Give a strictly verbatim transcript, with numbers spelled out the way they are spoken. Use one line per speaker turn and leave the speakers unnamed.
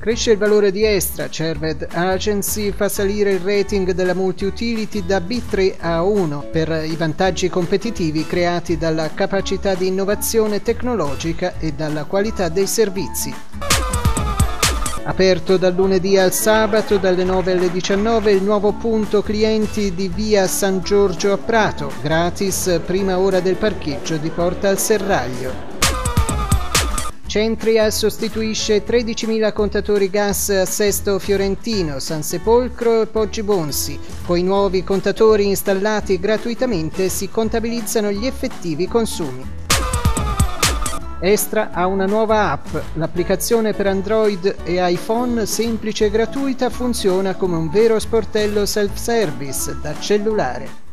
Cresce il valore di Estra, Cerved Agency fa salire il rating della multi-utility da B tre a uno per i vantaggi competitivi creati dalla capacità di innovazione tecnologica e dalla qualità dei servizi. Aperto dal lunedì al sabato dalle nove alle diciannove il nuovo punto clienti di via San Giorgio a Prato, gratis prima ora del parcheggio di Porta al Serraglio. Centrial sostituisce tredicimila contatori gas a Sesto Fiorentino, San Sepolcro e Poggibonsi. Con i nuovi contatori installati gratuitamente si contabilizzano gli effettivi consumi. Estra ha una nuova app, l'applicazione per Android e iPhone semplice e gratuita funziona come un vero sportello self-service da cellulare.